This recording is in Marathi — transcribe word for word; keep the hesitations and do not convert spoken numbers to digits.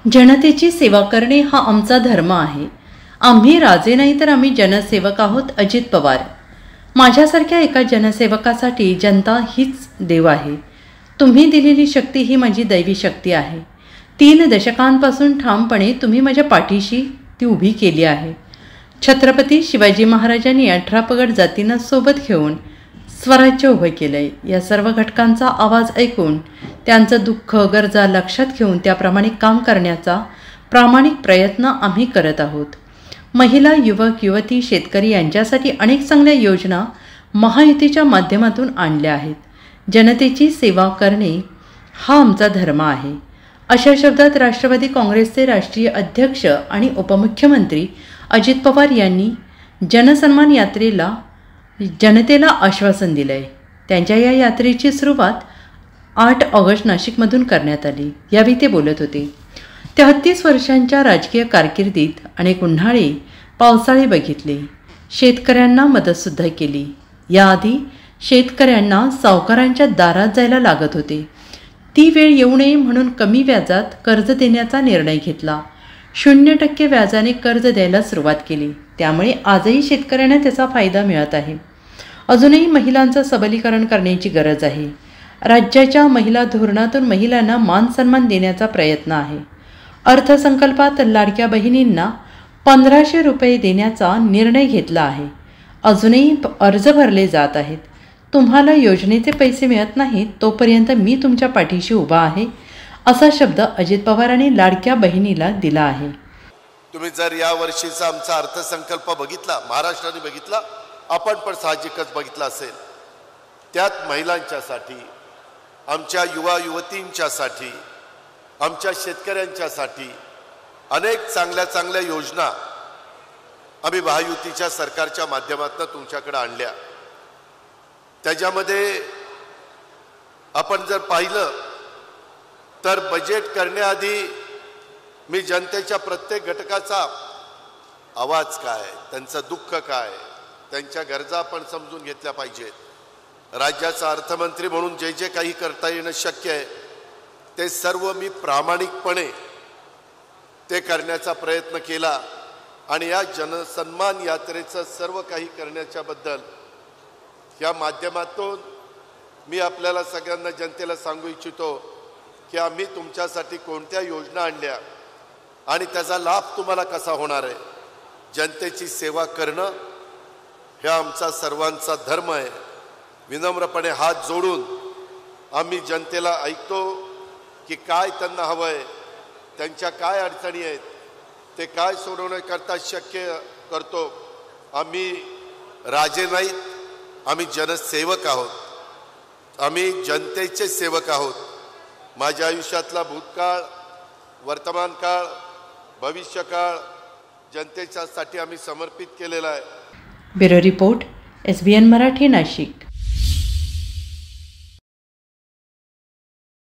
जनतेची सेवा करणे हा आमचा धर्म आहे. आम्ही राजे नाही तर आम्ही जनसेवक आहोत. अजित पवार. माझ्यासारख्या एका जनसेवकासाठी जनता हीच देव आहे. तुम्ही दिलेली शक्ती ही माझी दैवी शक्ती आहे. तीन दशकांपासून ठामपणे तुम्ही माझ्या पाठीशी ती उभी केली आहे. छत्रपती शिवाजी महाराजांनी अठरा पगड जातींना सोबत घेऊन स्वराज्य उभं केलंय. या सर्व घटकांचा आवाज ऐकून त्यांचं दुःख गरजा लक्षात घेऊन त्याप्रमाणे काम करण्याचा प्रामाणिक प्रयत्न आम्ही करत आहोत. महिला, युवक, युवती, शेतकरी यांच्यासाठी अनेक चांगल्या योजना महायुतीच्या माध्यमातून आणल्या आहेत. जनतेची सेवा करणे हा आमचा धर्म आहे. अशा शब्दात राष्ट्रवादी काँग्रेसचे राष्ट्रीय अध्यक्ष आणि उपमुख्यमंत्री अजित पवार यांनी जनसन्मान यात्रेला जनतेला आश्वासन दिलं आहे. त्यांच्या या यात्रेची सुरुवात आठ ऑगस्ट नाशिकमधून करण्यात आली. यावेळी ते बोलत होते. तेहतीस वर्षांच्या राजकीय कारकिर्दीत अनेक उन्हाळे पावसाळे बघितले. शेतकऱ्यांना मदतसुद्धा केली. याआधी शेतकऱ्यांना सावकारांच्या दारात जायला लागत होते. ती वेळ येऊ नये म्हणून कमी व्याजात कर्ज देण्याचा निर्णय घेतला. शून्य टक्के व्याजाने कर्ज द्यायला सुरुवात केली. त्यामुळे आजही शेतकऱ्यांना त्याचा फायदा मिळत आहे. अजूनही महिलांचं सबलीकरण करण्याची गरज आहे. राज्याच्या महिला धोरणातून महिलांना मान सन्मान देण्याचा प्रयत्न आहे. अर्थसंकल्पात लाडक्या बहिणींना पंधराशे रुपये देण्याचा निर्णय घेतला आहे. अजूनही अर्ज भरले जात आहेत. तुम्हाला योजनेचे पैसे मिळत नाहीत तोपर्यंत मी तुमच्या पाठीशी उभा आहे, असा शब्द अजित पवारांनी लाडक्या बहिणीला दिला आहे. तुम्ही जर या वर्षीचा आमचा अर्थसंकल्प बघितला, महाराष्ट्राने बघितला, आपण पण साहजिकच बघितला असेल, त्यात महिलांच्यासाठी, आमच्या युवा युवतींच्यासाठी, आमच्या शेतकऱ्यांच्यासाठी अनेक चांगल्या चांगल्या योजना आम्ही महायुतीच्या सरकारच्या माध्यमातून तुमच्याकडे आणल्या. त्याच्यामध्ये आपण जर पाहिलं तर बजेट करण्याआधी मी जनतेच्या प्रत्येक घटकाचा आवाज काय, त्यांचं दुःख काय, त्यांच्या गरजा आपण समजून घेतल्या पाहिजेत. राज्याचा अर्थमंत्री म्हणून जे जे काही करता येणं शक्य आहे ते सर्व मी प्रामाणिकपणे ते करण्याचा प्रयत्न केला. आणि या जनसन्मान यात्रेचं सर्व काही करण्याच्याबद्दल या माध्यमातून मी आपल्याला सगळ्यांना जनतेला सांगू इच्छितो की आम्ही तुमच्यासाठी कोणत्या योजना आणल्या आणि त्याचा लाभ तुम्हाला कसा होणार आहे. जनतेची सेवा करणं हे आमचा सर्वांचा धर्म आहे. विनम्रपणे हात जोडून आम्ही जनतेला ऐकतो की काय त्यांना हवं आहे, त्यांच्या काय अडचणी आहेत, ते काय सोडवण्याकरता शक्य करतो. आम्ही राजे नाहीत, आम्ही जनसेवक आहोत, आम्ही जनतेचे सेवक आहोत. माझ्या आयुष्यातला भूतकाळ, वर्तमान काळ, भविष्यकाळ जनतेच्यासाठी आम्ही समर्पित केलेला आहे. Bureau report, S B N Marathi, Nashik.